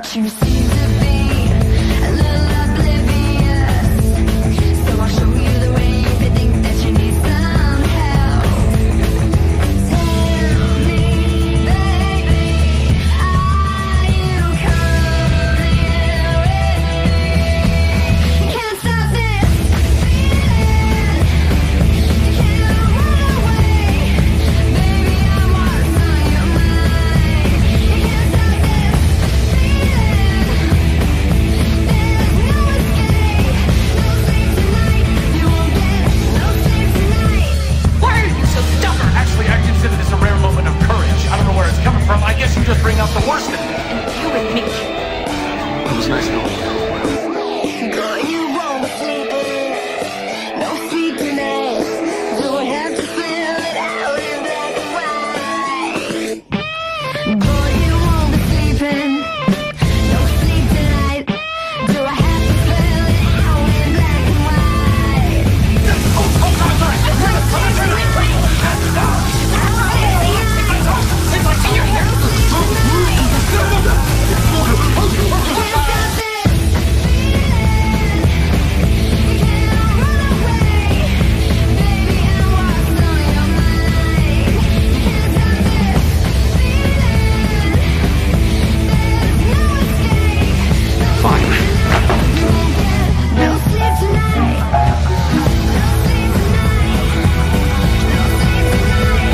You seem to be a little oblivious, so I'll show you the way if you think that you need some help. Tell me, baby, are you coming with me? Can't stop this feeling, can't run away. Baby, I'm what's on your mind. You can't stop this feeling. There's no escape, no sleep tonight. You won't get no sleep tonight. Why are you so stubborn? Actually, I consider this a rare moment of courage. I don't know where it's coming from. I guess you just bring out the worst in me. You and me. It was nice knowing you. Girl, you won't be sleeping, no sleep tonight. Do I have to spell it out in black and white? Boy, you won't be sleeping, no sleep tonight. Do I have to spell it out in black and white? Fine. No sleep tonight. No sleep tonight. No sleep tonight.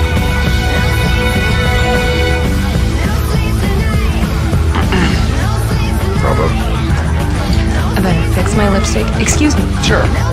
No sleep tonight. No sleep tonight. I better fix my lipstick. Excuse me. Sure.